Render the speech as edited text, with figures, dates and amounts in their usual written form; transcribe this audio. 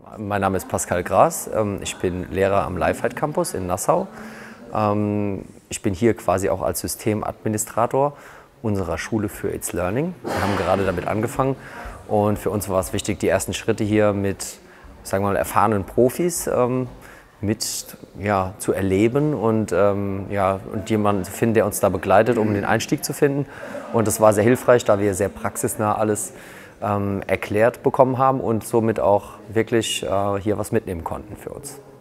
Mein Name ist Pascal Gras, ich bin Lehrer am Lifehide Campus in Nassau. Ich bin hier quasi auch als Systemadministrator unserer Schule für It's Learning. Wir haben gerade damit angefangen und für uns war es wichtig, die ersten Schritte hier mit, sagen wir mal, erfahrenen Profis zu erleben und jemanden zu finden, der uns da begleitet, um den Einstieg zu finden. Und das war sehr hilfreich, da wir sehr praxisnah alles erklärt bekommen haben und somit auch wirklich hier was mitnehmen konnten für uns.